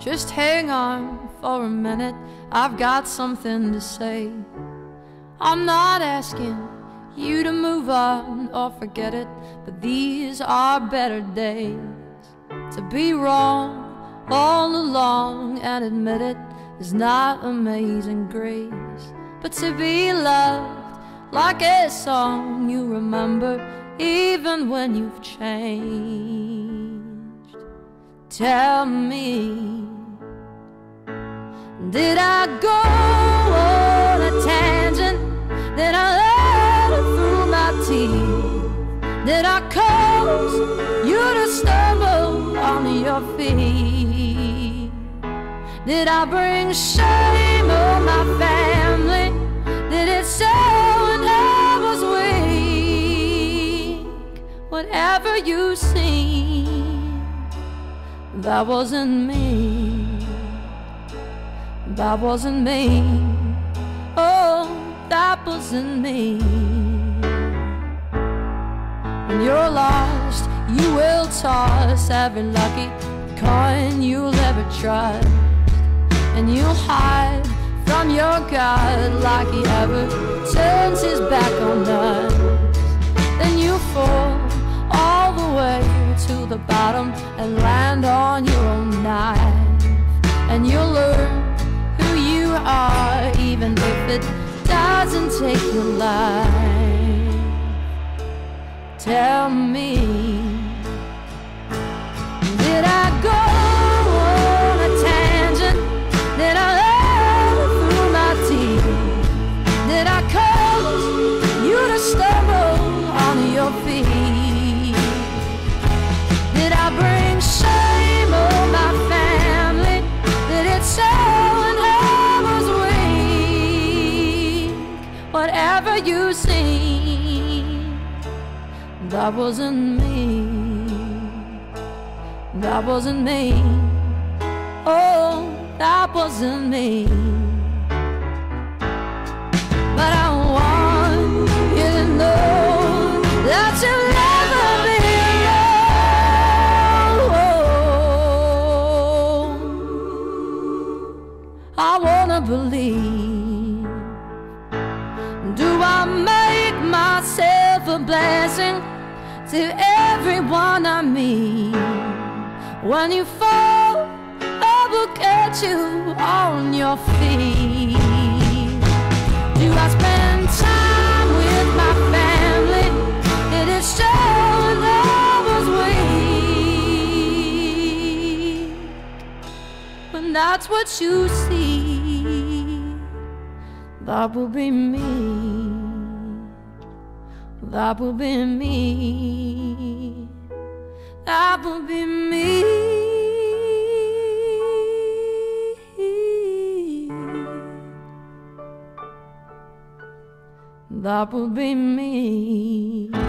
Just hang on for a minute, I've got something to say. I'm not asking you to move on or forget it, but these are better days. To be wrong all along and admit it is not amazing grace, but to be loved like a song you remember even when you've changed. Tell me, did I go on a tangent? Did I let it through my teeth? Did I cause you to stumble on your feet? Did I bring shame on my family? Did it show when I was weak? Whatever you see, that wasn't me. That wasn't me. Oh, that wasn't me. When you're lost, you will toss every lucky coin you'll ever trust, and you'll hide from your God like he ever turns his back on us. Then you fall all the way to the bottom and land on your own knife, and you'll learn who you are even if it doesn't take your life. Tell me, did I go on a tangent? Did I let it through my teeth? Did I cause you to stumble on your feet? Did I bring shame on my family? Did it show when I was weak? Whatever you see, that wasn't me. That wasn't me. Oh, that wasn't me. But I want you to know that you'll never be alone. I wanna believe. Do I make myself a blessing to everyone I meet? When you fall, I will catch you on your feet. Do I spend time with my family? Did it show when I was weak? When that's what you see, that will be me. That will be me. That will be me. That will be me.